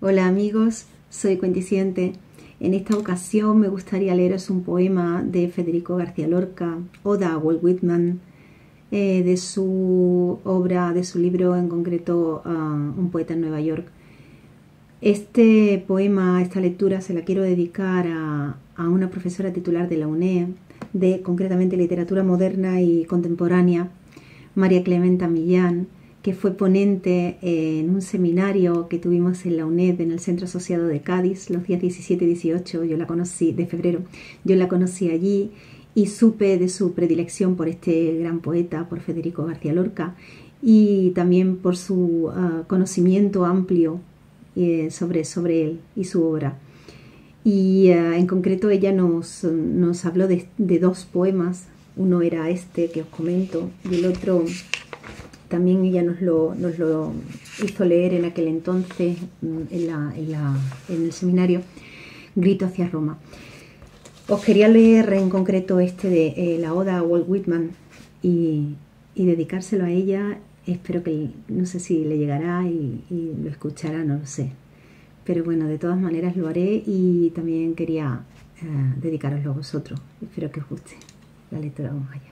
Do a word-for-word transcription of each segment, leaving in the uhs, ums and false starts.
Hola amigos, soy Cuenticiente. En esta ocasión me gustaría leeros un poema de Federico García Lorca, Oda a Walt Whitman, eh, de su obra, de su libro en concreto, uh, Un poeta en Nueva York. Este poema, esta lectura, se la quiero dedicar a, a una profesora titular de la U N E D, de concretamente Literatura Moderna y Contemporánea, María Clementa Millán, que fue ponente en un seminario que tuvimos en la U N E D, en el Centro Asociado de Cádiz, los días diecisiete y dieciocho, yo la conocí, de febrero, yo la conocí allí y supe de su predilección por este gran poeta, por Federico García Lorca, y también por su uh, conocimiento amplio eh, sobre, sobre él y su obra. Y uh, en concreto ella nos, nos habló de, de dos poemas. Uno era este que os comento y el otro también ella nos lo, nos lo hizo leer en aquel entonces en, la, en, la, en el seminario, Grito hacia Roma. Os quería leer en concreto este de eh, la Oda a Walt Whitman y, y dedicárselo a ella. Espero que, no sé si le llegará y, y lo escuchará, no lo sé. Pero bueno, de todas maneras lo haré y también quería eh, dedicaroslo a vosotros. Espero que os guste la lectura. Vamos allá.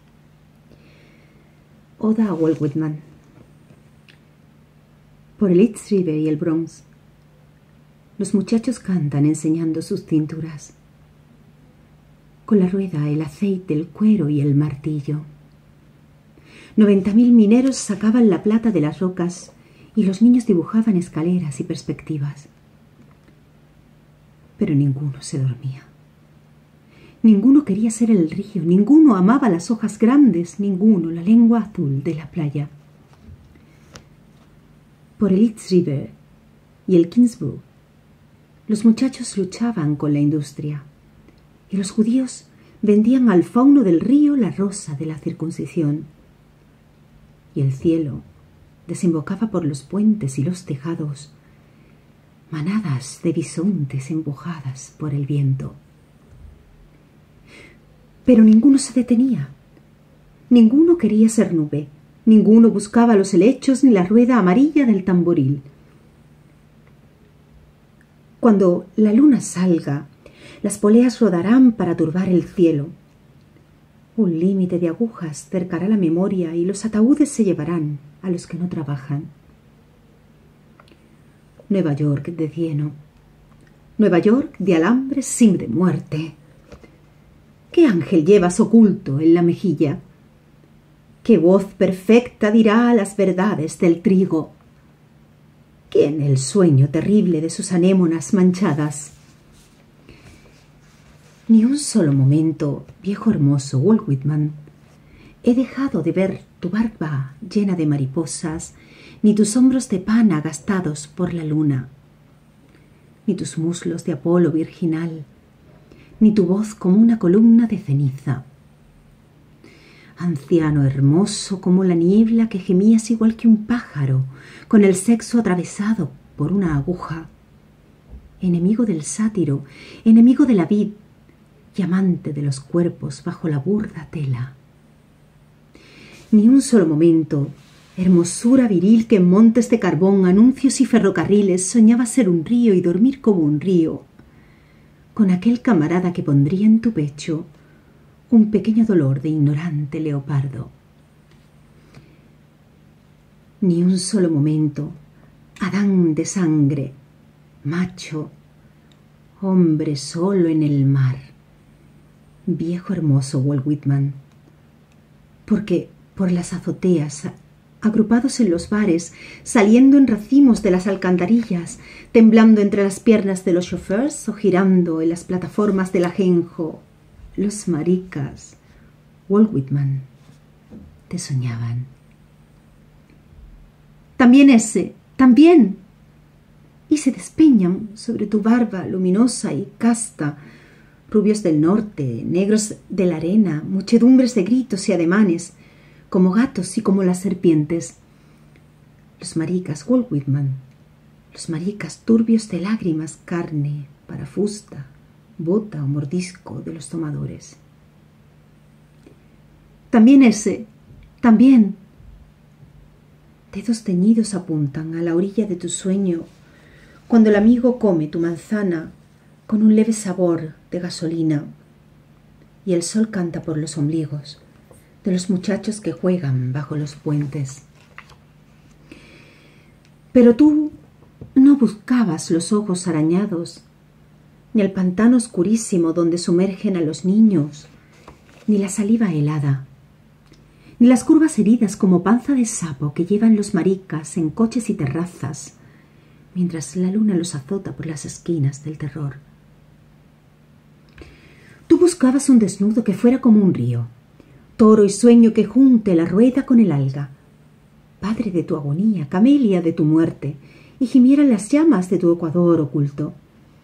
Oda a Walt Whitman. Por el East River y el Bronx, los muchachos cantan enseñando sus cinturas. Con la rueda, el aceite, el cuero y el martillo. Noventa mil mineros sacaban la plata de las rocas y los niños dibujaban escaleras y perspectivas. Pero ninguno se dormía. Ninguno quería ser el río, ninguno amaba las hojas grandes, ninguno la lengua azul de la playa. Por el East River y el Kingsborough, los muchachos luchaban con la industria y los judíos vendían al fauno del río la rosa de la circuncisión. Y el cielo desembocaba por los puentes y los tejados, manadas de bisontes empujadas por el viento. Pero ninguno se detenía, ninguno quería ser nube, ninguno buscaba los helechos ni la rueda amarilla del tamboril. Cuando la luna salga, las poleas rodarán para turbar el cielo. Un límite de agujas cercará la memoria y los ataúdes se llevarán a los que no trabajan. Nueva York de cieno, Nueva York de alambres sin de muerte. ¿Qué ángel llevas oculto en la mejilla? ¿Qué voz perfecta dirá las verdades del trigo? ¿Quién el sueño terrible de sus anémonas manchadas? Ni un solo momento, viejo hermoso Walt Whitman, he dejado de ver tu barba llena de mariposas, ni tus hombros de pana gastados por la luna, ni tus muslos de Apolo virginal, ni tu voz como una columna de ceniza. Anciano hermoso como la niebla que gemías igual que un pájaro, con el sexo atravesado por una aguja. Enemigo del sátiro, enemigo de la vid, y amante de los cuerpos bajo la burda tela. Ni un solo momento, hermosura viril que en montes de carbón, anuncios y ferrocarriles soñaba ser un río y dormir como un río, con aquel camarada que pondría en tu pecho un pequeño dolor de ignorante leopardo. Ni un solo momento, Adán de sangre, macho, hombre solo en el mar, viejo hermoso Walt Whitman, porque por las azoteas, agrupados en los bares, saliendo en racimos de las alcantarillas, temblando entre las piernas de los chauffeurs o girando en las plataformas del ajenjo, los maricas, Walt Whitman, te soñaban. También ese, también, y se despeñan sobre tu barba luminosa y casta, rubios del norte, negros de la arena, muchedumbres de gritos y ademanes, como gatos y como las serpientes. Los maricas Walt Whitman, los maricas turbios de lágrimas, carne, parafusta, bota o mordisco de los tomadores. También ese, también. Dedos teñidos apuntan a la orilla de tu sueño Cuando el amigo come tu manzana con un leve sabor de gasolina y el sol canta por los ombligos de los muchachos que juegan bajo los puentes. Pero tú no buscabas los ojos arañados, ni el pantano oscurísimo donde sumergen a los niños, ni la saliva helada, ni las curvas heridas como panza de sapo que llevan los maricas en coches y terrazas, mientras la luna los azota por las esquinas del terror. Tú buscabas un desnudo que fuera como un río, toro y sueño que junte la rueda con el alga, padre de tu agonía, camelia de tu muerte, y gimieran las llamas de tu ecuador oculto.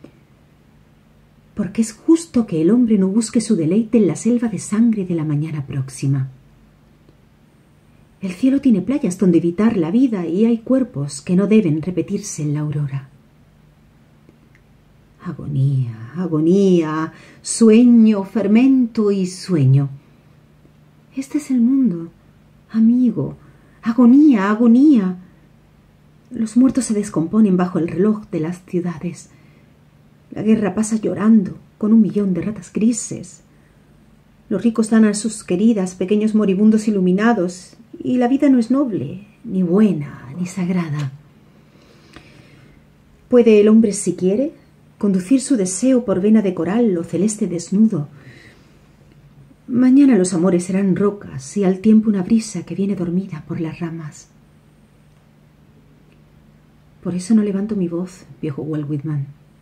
Porque es justo que el hombre no busque su deleite en la selva de sangre de la mañana próxima. El cielo tiene playas donde evitar la vida y hay cuerpos que no deben repetirse en la aurora. Agonía, agonía, sueño, fermento y sueño. Este es el mundo, amigo. Agonía, agonía. Los muertos se descomponen bajo el reloj de las ciudades. La guerra pasa llorando con un millón de ratas grises. Los ricos dan a sus queridas pequeños moribundos iluminados y la vida no es noble, ni buena, ni sagrada. ¿Puede el hombre, si quiere, conducir su deseo por vena de coral o celeste desnudo? Mañana los amores serán rocas y al tiempo una brisa que viene dormida por las ramas. Por eso no levanto mi voz, viejo Walt Whitman.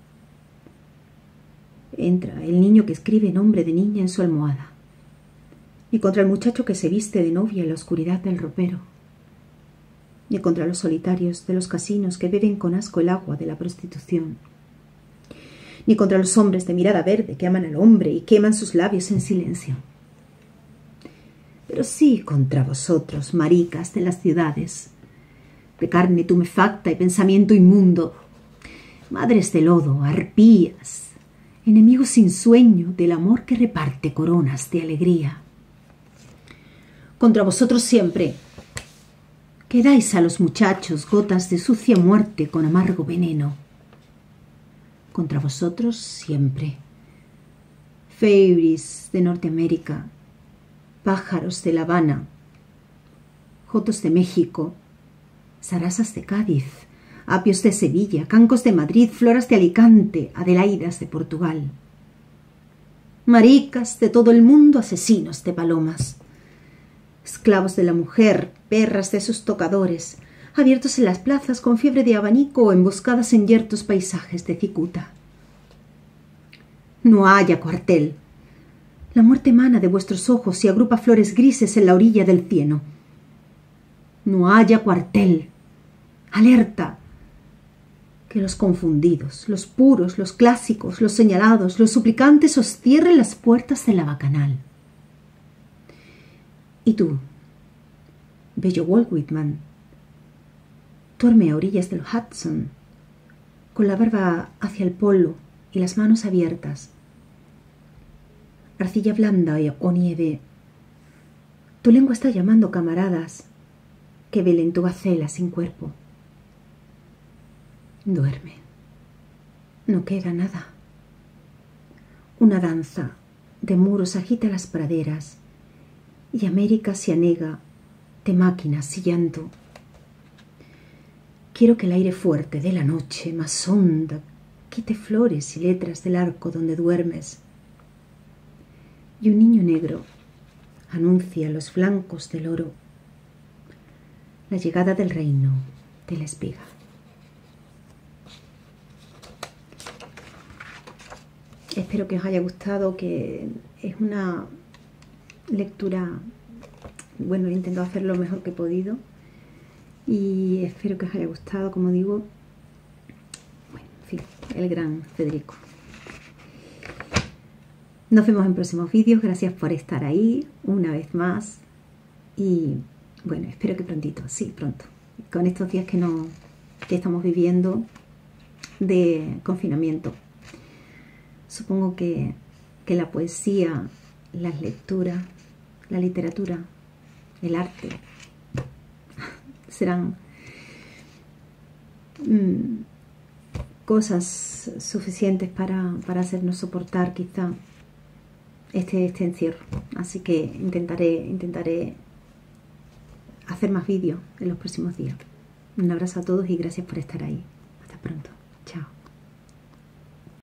Entra el niño que escribe nombre de niña en su almohada, ni contra el muchacho que se viste de novia en la oscuridad del ropero, ni contra los solitarios de los casinos que beben con asco el agua de la prostitución, ni contra los hombres de mirada verde que aman al hombre y queman sus labios en silencio. Pero sí contra vosotros, maricas de las ciudades, de carne tumefacta y pensamiento inmundo, madres de lodo, arpías, enemigos sin sueño del amor que reparte coronas de alegría. Contra vosotros siempre, que dais a los muchachos gotas de sucia muerte con amargo veneno. Contra vosotros siempre, febris de Norteamérica, pájaros de La Habana, jotos de México, sarasas de Cádiz, apios de Sevilla, cancos de Madrid, floras de Alicante, adelaidas de Portugal. Maricas de todo el mundo, asesinos de palomas. Esclavos de la mujer, perras de sus tocadores, abiertos en las plazas con fiebre de abanico o emboscadas en yertos paisajes de cicuta. No haya cuartel. La muerte emana de vuestros ojos y agrupa flores grises en la orilla del cieno. No haya cuartel. Alerta. Que los confundidos, los puros, los clásicos, los señalados, los suplicantes os cierren las puertas de la bacanal. Y tú, bello Walt Whitman, duerme a orillas del Hudson, con la barba hacia el polo y las manos abiertas. Arcilla blanda o nieve, tu lengua está llamando camaradas que velen tu gacela sin cuerpo. Duerme, no queda nada. Una danza de muros agita las praderas y América se anega de máquinas y llanto. Quiero que el aire fuerte de la noche más honda quite flores y letras del arco donde duermes. Y un niño negro anuncia a los flancos del oro la llegada del reino de la espiga. Espero que os haya gustado, que es una lectura, bueno, he intentado hacer lo mejor que he podido y espero que os haya gustado, como digo, bueno, en fin, el gran Federico. Nos vemos en próximos vídeos, gracias por estar ahí una vez más y bueno, espero que prontito, sí, pronto, con estos días que, no, que estamos viviendo de confinamiento. Supongo que, que la poesía, las lecturas, la literatura, el arte serán mmm, cosas suficientes para, para hacernos soportar quizá este, este encierro. Así que intentaré, intentaré hacer más vídeos en los próximos días. Un abrazo a todos y gracias por estar ahí. Hasta pronto. Chao.